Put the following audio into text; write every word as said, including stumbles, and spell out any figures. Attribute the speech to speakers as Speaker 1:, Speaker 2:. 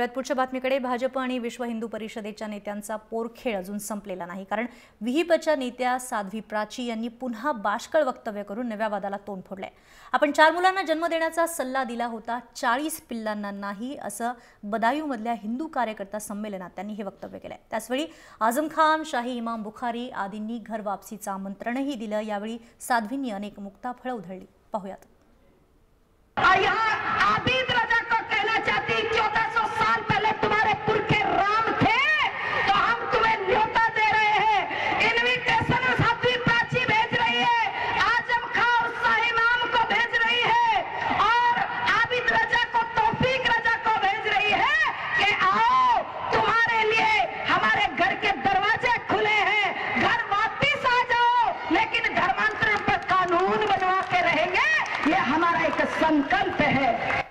Speaker 1: वळूयात पुढच्या बातमीकडे। भाजप आणि विश्व हिंदू परिषदेच्या नेत्यांचा पोरखेळ अजून संपलेला नाही, कारण विहिपच्या नेत्या साध्वी प्राची यांनी पुन्हा बाष्कळ वक्तव्य करून नव्या वादाला तोंड फोडले। आपण चार मुलांना जन्म देण्याचा सल्ला दिला होता, चाळीस पिल्लांना नाही, असं बदायूमधल्या हिंदू कार्यकर्ता संमेलनात त्यांनी हे वक्तव्य केले। त्याचवेळी आझम खान, शाही इमाम बुखारी आदींनी घर वापसीचं आमंत्रणही दिलं। यावेळी साध्वींनी अनेक मुक्ताफळं उधळली। पाहूयात।
Speaker 2: चौदह सौ साल पहले तुम्हारे पुरखे राम थे, तो हम तुम्हें न्योता दे रहे हैं। इनविटेशन साध्वी प्राची भेज रही है, आजम खां और शाही इमाम को भेज रही है, और आबिद रजा को, तौफीक रजा को भेज रही है कि आओ, तुम्हारे लिए हमारे घर के दरवाजे खुले हैं, घर वापिस आ जाओ, लेकिन धर्मांतरण पर कानून बनवा के रहेंगे। ये हमारा एक संकल्प है।